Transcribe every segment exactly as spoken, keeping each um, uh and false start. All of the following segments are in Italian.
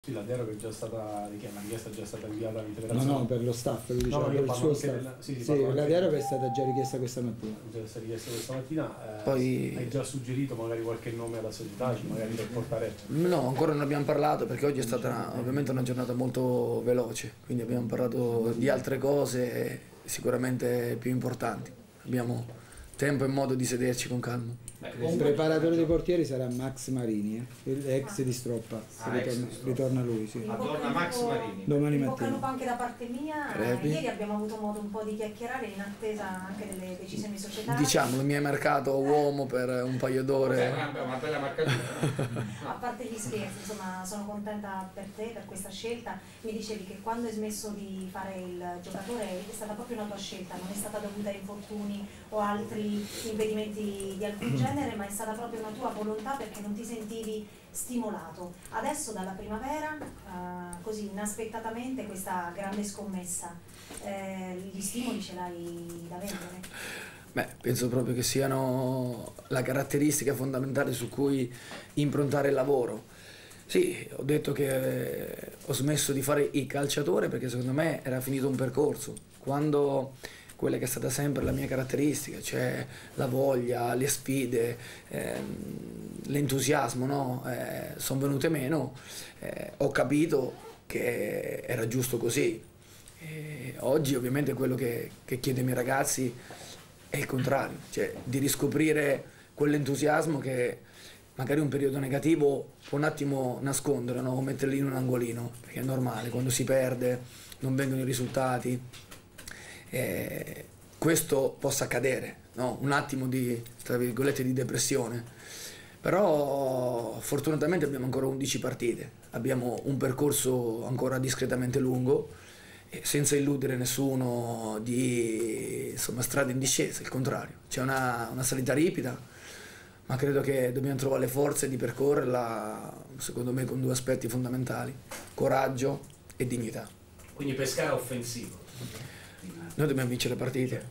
Sì, la deroga è già stata richiesta, la richiesta è già stata inviata all'interpretazione. No, no, per lo staff, lui diceva, no, per il suo staff. Della, sì, sì, sì, la deroga è stata già richiesta questa mattina. È già stata richiesta questa mattina. Eh, Poi... Hai già suggerito magari qualche nome alla società, magari per portare... No, ancora non abbiamo parlato perché oggi è stata una, ovviamente una giornata molto veloce, quindi abbiamo parlato di altre cose sicuramente più importanti. Abbiamo tempo e modo di sederci con calma. Il preparatore dei portieri sarà Max Marini, eh? ex di Stroppa, ah, ritorna, ex ritorna lui. Sì. Ah, torna Max Marini. Domani in mattina. bocca anche da parte mia. Crepi. Ieri abbiamo avuto modo un po' di chiacchierare in attesa anche delle decisioni societarie. Diciamo, mi hai marcato uomo per un paio d'ore. È una, una bella marcatura. A parte gli scherzi, insomma, sono contenta per te, per questa scelta. Mi dicevi che quando hai smesso di fare il giocatore è stata proprio una tua scelta, non è stata dovuta a infortuni o altri impedimenti di alcun genere, ma è stata proprio una tua volontà perché non ti sentivi stimolato. Adesso dalla primavera, eh, così inaspettatamente, questa grande scommessa, eh, gli stimoli ce l'hai da vendere? Beh, penso proprio che siano la caratteristica fondamentale su cui improntare il lavoro. Sì, ho detto che ho smesso di fare il calciatore perché secondo me era finito un percorso. Quando quella che è stata sempre la mia caratteristica, cioè la voglia, le sfide, ehm, l'entusiasmo, no? eh, sono venute meno, eh, ho capito che era giusto così. E oggi ovviamente quello che, che chiedo ai miei ragazzi è il contrario, cioè di riscoprire quell'entusiasmo che magari un periodo negativo può un attimo nascondere, no? O metterli in un angolino, perché è normale, quando si perde, non vengono i risultati. Eh, questo possa accadere, no? Un attimo di, tra virgolette, di depressione, però fortunatamente abbiamo ancora undici partite, abbiamo un percorso ancora discretamente lungo e senza illudere nessuno di insomma, strade in discesa, il contrario, c'è una, una salita ripida, ma credo che dobbiamo trovare le forze di percorrerla, secondo me, con due aspetti fondamentali, coraggio e dignità. Quindi Pescara offensivo. Noi dobbiamo vincere le partite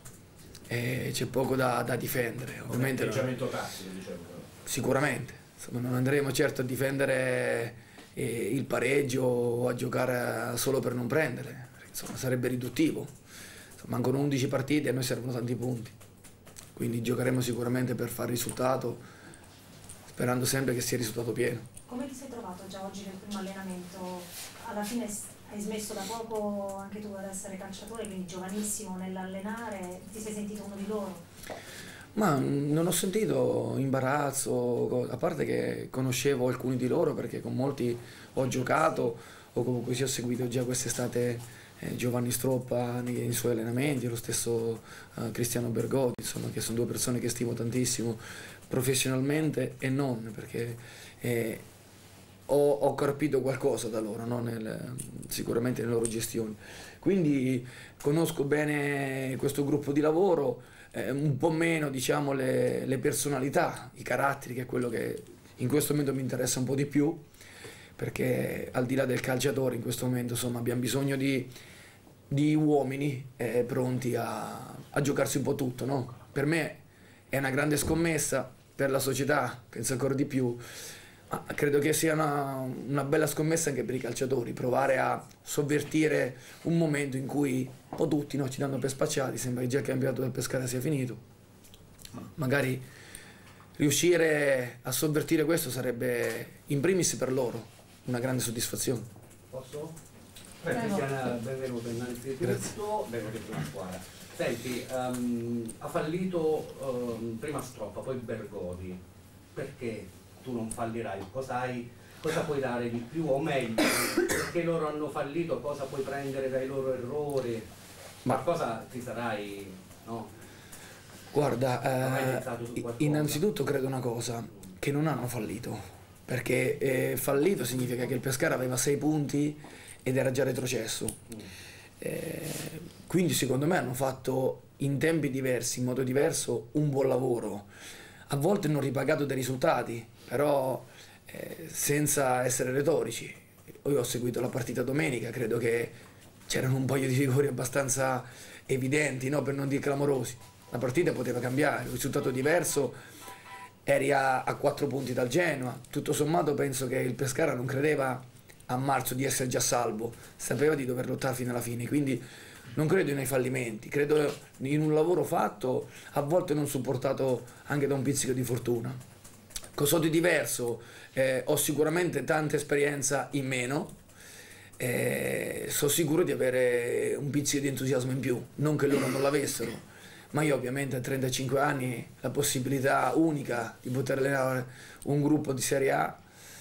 e c'è poco da, da difendere. Ovviamente atteggiamento tattico, diciamo. Sicuramente, insomma, non andremo certo a difendere eh, il pareggio o a giocare solo per non prendere, insomma, sarebbe riduttivo. Insomma, mancano undici partite e a noi servono tanti punti, quindi giocheremo sicuramente per fare risultato, sperando sempre che sia risultato pieno. Come ti sei trovato già oggi nel primo allenamento? Alla fine hai smesso da poco anche tu ad essere calciatore, quindi giovanissimo nell'allenare, ti sei sentito uno di loro? Ma non ho sentito imbarazzo, a parte che conoscevo alcuni di loro perché con molti ho giocato o comunque sì, ho seguito già quest'estate eh, Giovanni Stroppa nei, nei suoi allenamenti, lo stesso eh, Cristiano Bergotti, insomma, che sono due persone che stimo tantissimo professionalmente e non, perché eh, ho, ho capito qualcosa da loro, no? Nel, sicuramente nelle loro gestioni. Quindi conosco bene questo gruppo di lavoro, eh, un po' meno diciamo le, le personalità, i caratteri, che è quello che in questo momento mi interessa un po' di più, perché al di là del calciatore in questo momento insomma abbiamo bisogno di, di uomini eh, pronti a, a giocarsi un po' tutto, no? Per me è una grande scommessa, per la società penso ancora di più, ma credo che sia una, una bella scommessa anche per i calciatori, provare a sovvertire un momento in cui un po' tutti, no, ci danno per spacciati, sembra che già il campionato del Pescara sia finito. Magari riuscire a sovvertire questo sarebbe in primis per loro una grande soddisfazione. Posso? Beh, Cristiana, benvenuto innanzitutto, benvenuto in squadra. Senti, um, ha fallito um, prima Stroppa, poi Bergodi, perché tu non fallirai? Cosa hai, cosa puoi dare di più o meglio? Perché loro hanno fallito, cosa puoi prendere dai loro errori? Ma cosa ti sarai, no? Guarda, eh, innanzitutto credo una cosa, che non hanno fallito, perché eh, fallito significa che il Pescara aveva sei punti ed era già retrocesso. Mm. Eh, quindi secondo me hanno fatto in tempi diversi, in modo diverso, un buon lavoro. A volte non ripagato dei risultati, però eh, senza essere retorici. Io ho seguito la partita domenica, credo che c'erano un paio di rigori abbastanza evidenti, no? Per non dire clamorosi. La partita poteva cambiare, un risultato diverso, eri a, a quattro punti dal Genoa. Tutto sommato penso che il Pescara non credeva a marzo di essere già salvo, sapeva di dover lottare fino alla fine, quindi non credo nei fallimenti, credo in un lavoro fatto, a volte non supportato anche da un pizzico di fortuna. Cosa di diverso, eh, ho sicuramente tanta esperienza in meno, eh, sono sicuro di avere un pizzico di entusiasmo in più, non che loro non l'avessero, ma io ovviamente a trentacinque anni la possibilità unica di poter allenare un gruppo di Serie A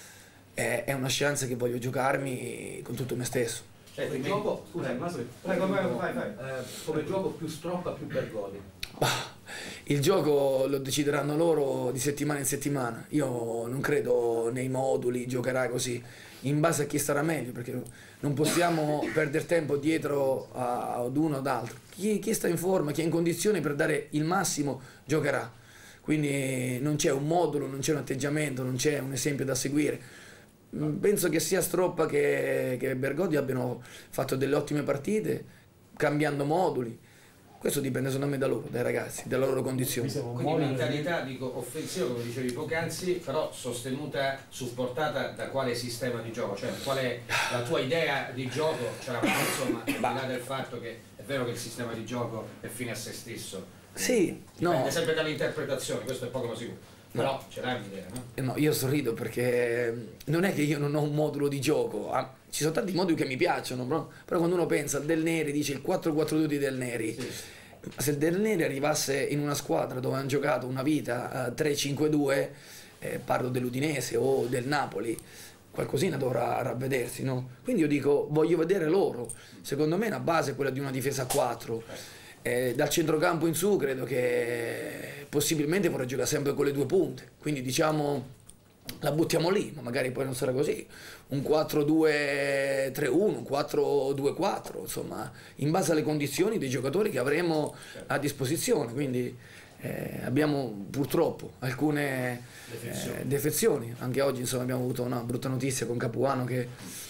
è, è una chance che voglio giocarmi con tutto me stesso. Cioè, come gioco, scusa, Massimo, Prego, come, prego, vai, vai. eh, come gioco più stroppa, più Bergodi. Bah, il gioco lo decideranno loro di settimana in settimana. Io non credo nei moduli, giocherai così, in base a chi starà meglio, perché non possiamo perdere tempo dietro a- ad uno o ad altro. Chi, chi sta in forma, chi è in condizioni per dare il massimo, giocherà. Quindi non c'è un modulo, non c'è un atteggiamento, non c'è un esempio da seguire. Mm, Penso che sia Stroppa che, che Bergodi abbiano fatto delle ottime partite, cambiando moduli. Questo dipende secondo me da loro, dai ragazzi, dalla loro condizione. Mi sembra un Quindi modo- mentalità, dico, offensiva, come dicevi poc'anzi, però sostenuta, supportata da quale sistema di gioco? Cioè, qual è la tua idea di gioco? Ce l'ha fatta, insomma, al di là del fatto che è vero che il sistema di gioco è fine a se stesso. Sì, Dipende no. sempre dall'interpretazione, questo è poco ma sicuro. Però ce l'hai un'idea, no? Eh no, io sorrido perché non è che io non ho un modulo di gioco, ah, ci sono tanti moduli che mi piacciono, però, però quando uno pensa al Del Neri, dice il quattro quattro due di Del Neri, Sì. se il Del Neri arrivasse in una squadra dove hanno giocato una vita eh, tre cinque due, eh, parlo dell'Udinese o del Napoli, qualcosina dovrà ravvedersi, no? Quindi io dico, voglio vedere loro, secondo me la base è quella di una difesa a quattro. Eh, dal centrocampo in su credo che possibilmente vorrei giocare sempre con le due punte, quindi diciamo la buttiamo lì, ma magari poi non sarà così, un quattro due tre uno, un quattro due quattro, insomma, in base alle condizioni dei giocatori che avremo a disposizione, quindi eh, abbiamo purtroppo alcune Defezioni. eh, defezioni, anche oggi insomma abbiamo avuto una brutta notizia con Capuano che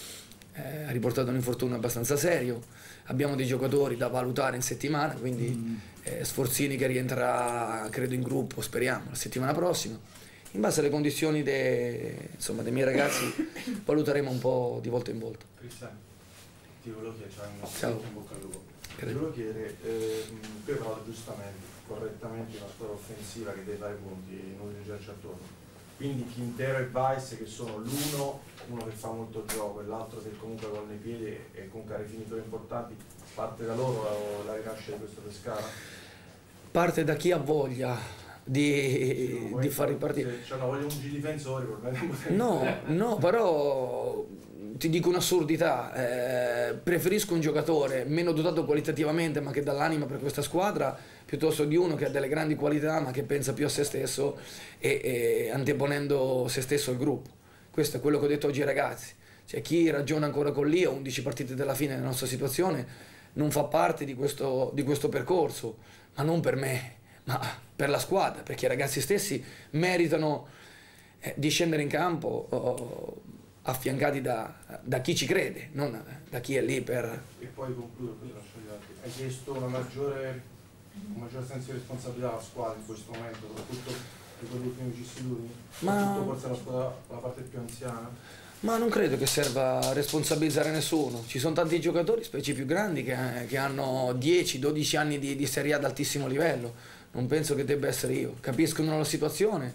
eh, ha riportato un infortunio abbastanza serio. Abbiamo dei giocatori da valutare in settimana, quindi eh, Sforzini che rientrerà credo in gruppo, speriamo, la settimana prossima. In base alle condizioni de- insomma, dei miei ragazzi valuteremo un po' di volta in volta. Cristiano, ti volevo chiedere, cioè, un Ciao. in bocca al lupo. Ti volevo chiedere, eh, qui hai parlato giustamente, correttamente di una squadra offensiva che deve fare punti, non di girarci attorno. Quindi Quintero e Weiss che sono l'uno, uno che fa molto gioco e l'altro che comunque con i piedi e comunque ha rifinitori importanti, parte da loro la rinascita di questo Pescara? Parte da chi ha voglia di, Se non vuoi di far fare- ripartire. se- Cioè, no, voglio un difensore, probabilmente. No, no, però ti dico un'assurdità, eh, preferisco un giocatore meno dotato qualitativamente ma che dà l'anima per questa squadra piuttosto di uno che ha delle grandi qualità ma che pensa più a se stesso e, e anteponendo se stesso al gruppo. Questo è quello che ho detto oggi ai ragazzi, cioè chi ragiona ancora con lì a undici partite dalla fine della nostra situazione non fa parte di questo, di questo percorso, ma non per me, ma per la squadra, perché i ragazzi stessi meritano eh, di scendere in campo oh, affiancati da, da chi ci crede, non da chi è lì per... E poi concludo, poi lascio gli altri. Hai chiesto una maggiore, un maggiore senso di responsabilità alla squadra in questo momento, soprattutto di quegli ultimi vicissitudini, Ma- soprattutto forse la squadra, la parte più anziana. Ma non credo che serva a responsabilizzare nessuno, ci sono tanti giocatori, specie più grandi, che, che hanno dieci dodici anni di, di Serie A ad altissimo livello, non penso che debba essere io, capiscono la situazione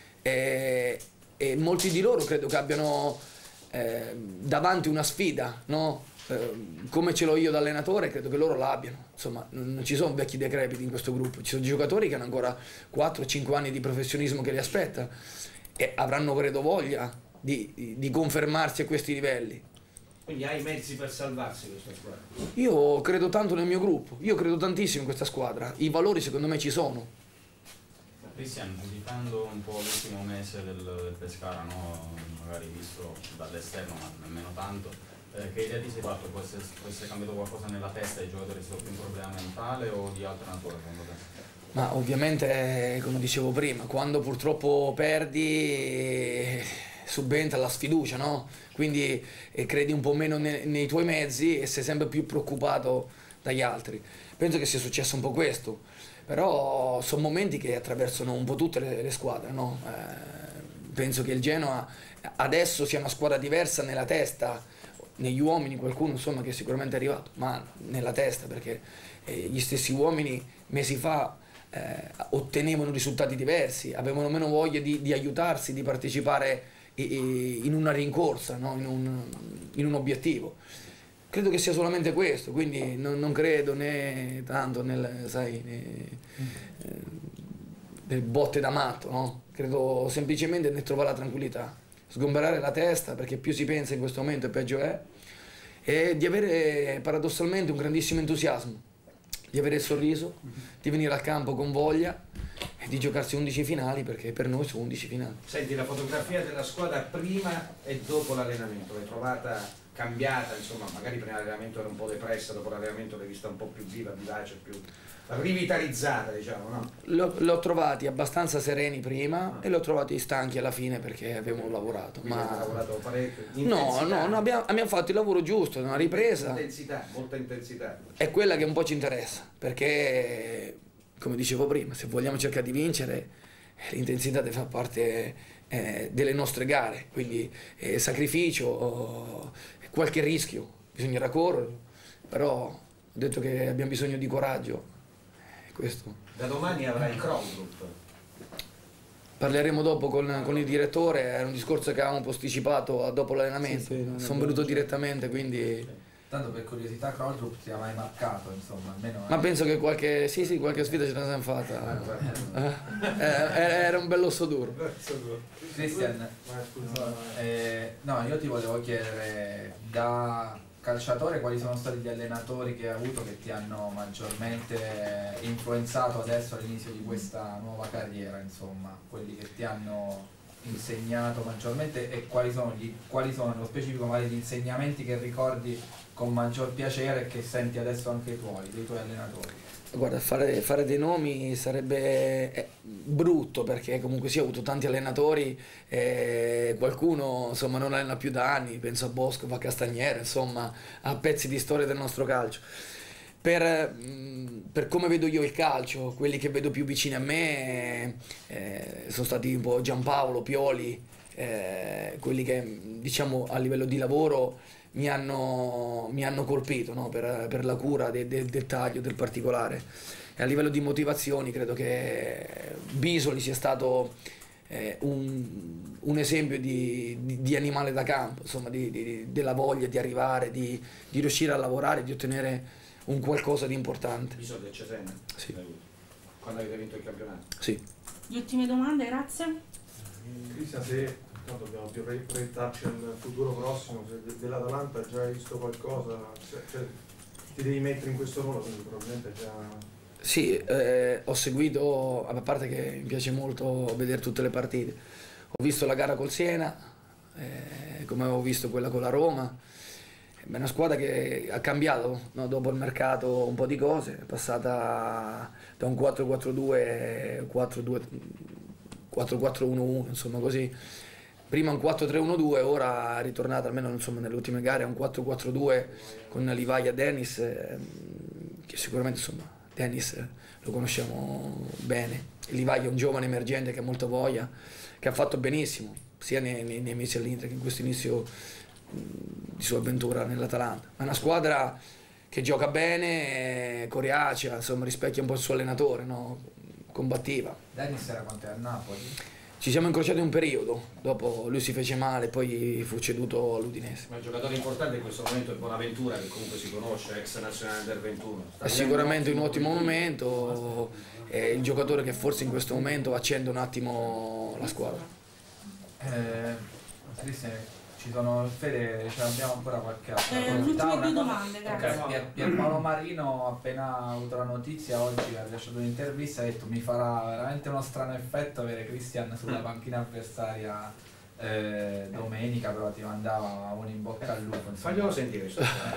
e, e molti di loro credo che abbiano eh, davanti una sfida, no? Eh, come ce l'ho io da allenatore, credo che loro l'abbiano, insomma non ci sono vecchi decrepiti in questo gruppo, ci sono giocatori che hanno ancora quattro cinque anni di professionismo che li aspetta e avranno credo voglia di, di, di confermarsi a questi livelli. Quindi hai i mezzi per salvarsi questa squadra. Io credo tanto nel mio gruppo, io credo tantissimo in questa squadra, i valori secondo me ci sono. Cristian, giudicando un po' l'ultimo mese del, del Pescara, no? Magari visto dall'esterno ma nemmeno tanto, eh, che idea ti sei fatto? Può essere, può essere cambiato qualcosa nella testa dei giocatori, se più un problema mentale o di altra natura secondo te? Ma ovviamente, come dicevo prima, quando purtroppo perdi subentra la sfiducia, no? Quindi eh, credi un po' meno ne- nei tuoi mezzi e sei sempre più preoccupato dagli altri. Penso che sia successo un po' questo, però sono momenti che attraversano un po' tutte le, le squadre, no? Eh, penso che il Genoa adesso sia una squadra diversa nella testa negli uomini qualcuno insomma che sicuramente è arrivato, ma nella testa, perché eh, gli stessi uomini mesi fa eh, ottenevano risultati diversi, avevano meno voglia di, di aiutarsi, di partecipare in una rincorsa, no? in, un, in un obiettivo. Credo che sia solamente questo, quindi non, non credo né tanto nel, sai, né, eh, nel botte da matto, no? Credo semplicemente nel trovare la tranquillità, sgomberare la testa, perché più si pensa in questo momento e peggio è, e di avere paradossalmente un grandissimo entusiasmo, di avere il sorriso, di venire al campo con voglia e di giocarsi undici finali, perché per noi sono undici finali. Senti, la fotografia della squadra prima e dopo l'allenamento, l'hai trovata cambiata, insomma, magari prima l'allenamento era un po' depressa, dopo l'allenamento l'hai vista un po' più viva, vivace, più rivitalizzata, diciamo, no? Li ho trovati abbastanza sereni prima e li ho trovati stanchi alla fine perché avevamo lavorato. Quindi ma... hai lavorato parecchio. No, no, no abbiamo, abbiamo fatto il lavoro giusto, una ripresa. Intensità, molta intensità. È quella che un po' ci interessa, perché, come dicevo prima, se vogliamo cercare di vincere, l'intensità deve fare parte eh, delle nostre gare, quindi eh, sacrificio, oh, qualche rischio, bisognerà correre, però ho detto che abbiamo bisogno di coraggio. Questo. Da domani avrai il Crawl Group. Parleremo dopo con, con il direttore, era un discorso che avevamo posticipato dopo l'allenamento, Sì, sì, sono venuto direttamente, quindi... Tanto per curiosità, Crawl Group ti ha mai marcato, insomma, almeno... Ma penso che qualche, sì sì, qualche sfida ce la siamo fatta, eh, era un bell'osso duro. Cristian, eh, no, io ti volevo chiedere, da calciatore quali sono stati gli allenatori che hai avuto che ti hanno maggiormente influenzato adesso all'inizio di questa nuova carriera, insomma, quelli che ti hanno insegnato maggiormente, e quali sono, gli, quali sono nello specifico magari gli insegnamenti che ricordi con maggior piacere e che senti adesso anche i tuoi, dei tuoi allenatori? Guarda, fare, fare dei nomi sarebbe eh, brutto, perché comunque sì, ho avuto tanti allenatori, eh, qualcuno insomma non allena più da anni, penso a Bosco, a Castagnera, insomma a pezzi di storia del nostro calcio. Per, per come vedo io il calcio, quelli che vedo più vicini a me eh, sono stati un po' Giampaolo, Pioli, eh, quelli che diciamo a livello di lavoro mi hanno, mi hanno colpito, no? per, per la cura del de, dettaglio, del particolare. E a livello di motivazioni credo che Bisoli sia stato eh, un, un esempio di, di, di animale da campo, insomma, di, di, della voglia di arrivare, di, di riuscire a lavorare, di ottenere un qualcosa di importante. Bisogno del Cesena? Sì. Quando avete vinto il campionato? Sì. Le ultime domande, grazie. Cristian, se tanto dobbiamo più proiettarci al futuro prossimo, se dell'Atalanta hai già visto qualcosa, se, cioè, ti devi mettere in questo ruolo, quindi probabilmente già... Sì, eh, ho seguito, a parte che mi piace molto vedere tutte le partite, ho visto la gara col Siena, eh, come avevo visto quella con la Roma. È una squadra che ha cambiato, no? Dopo il mercato un po' di cose, è passata da un quattro quattro due quattro quattro uno uno, insomma così. Prima un quattro tre uno due, ora è ritornata almeno insomma, nelle ultime gare a un quattro quattro due con Livaja Dennis, eh, che sicuramente insomma Dennis lo conosciamo bene. Livaja è un giovane emergente che ha molta voglia, che ha fatto benissimo, sia nei, nei, nei mesi all'Inter che in questo inizio di sua avventura nell'Atalanta. È una squadra che gioca bene, coriacea, insomma rispecchia un po' il suo allenatore, no? Combattiva. Dennis era con te a Napoli? Ci siamo incrociati un periodo, dopo lui si fece male, poi fu ceduto all'Udinese. Ma il giocatore importante in questo momento è Bonaventura, che comunque si conosce, ex nazionale del ventuno. È sicuramente un ottimo momento, è il giocatore che forse in questo momento accende un attimo la squadra. Eh, Cristian, ci sono, Fede, ce l'abbiamo ancora qualche altra eh, ultime due domande, grazie. Okay. Pier, Pierpaolo Marino, appena avuto la notizia oggi, ha rilasciato un'intervista e ha detto mi farà veramente uno strano effetto avere Cristian sulla panchina avversaria eh, domenica, però ti mandava un in bocca al lupo. Faglielo sentire.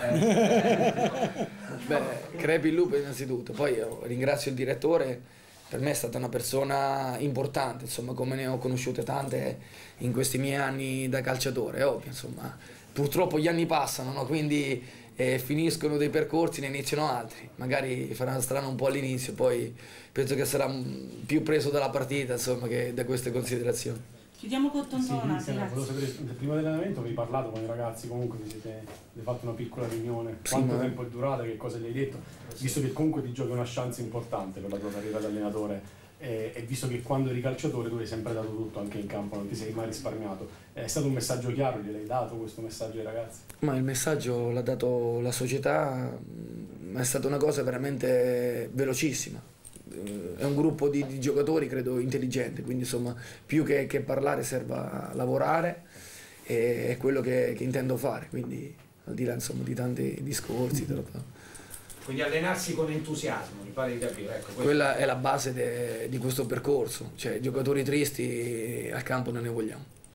Beh, crepi il lupo innanzitutto, poi io ringrazio il direttore. Per me è stata una persona importante, insomma, come ne ho conosciute tante in questi miei anni da calciatore, è ovvio, insomma. Purtroppo gli anni passano, no? Quindi eh, finiscono dei percorsi, ne iniziano altri. Magari faranno strano un po' all'inizio, poi penso che sarà più preso dalla partita, insomma, che da queste considerazioni. Chiudiamo con Sì, Tontonati, sì, volevo sapere, prima dell'allenamento avevi parlato con i ragazzi, comunque vi siete avete fatto una piccola riunione, Sì, quanto ma- tempo è durata, che cosa gli hai detto, visto che comunque ti giochi una chance importante per la tua carriera da allenatore e, e visto che quando eri calciatore tu hai sempre dato tutto anche in campo, non ti sei mai risparmiato, è stato un messaggio chiaro, gliel'hai dato questo messaggio ai ragazzi? Ma il messaggio l'ha dato la società, ma è stata una cosa veramente velocissima. È un gruppo di, di giocatori credo intelligente, quindi insomma più che, che parlare serve a lavorare e è quello che, che intendo fare, quindi al di là insomma di tanti discorsi. Quindi allenarsi con entusiasmo, mi pare di capire. Ecco, quella è la base de, di questo percorso, cioè giocatori tristi al campo non ne vogliamo.